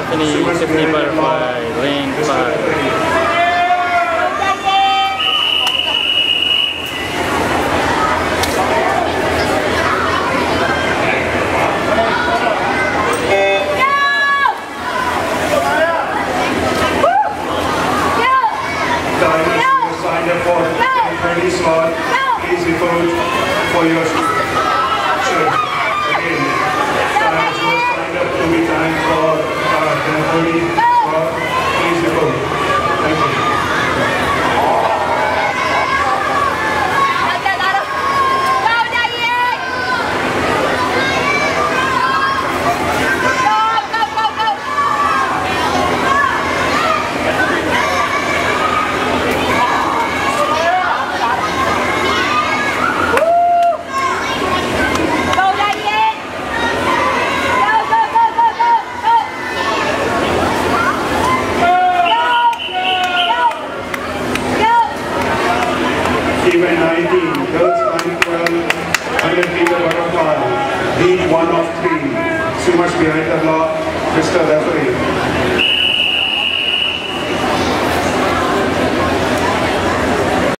Stephanie, Tiffany Butterfly, lane 5. Ready slot, please report for your shirt. Again, time to signed up to be time for the slot, please report. Thank you. Event 19, girls running 12, 100 meter butterfly, lead 1 of 3. So much behind the block, Mr. Referee.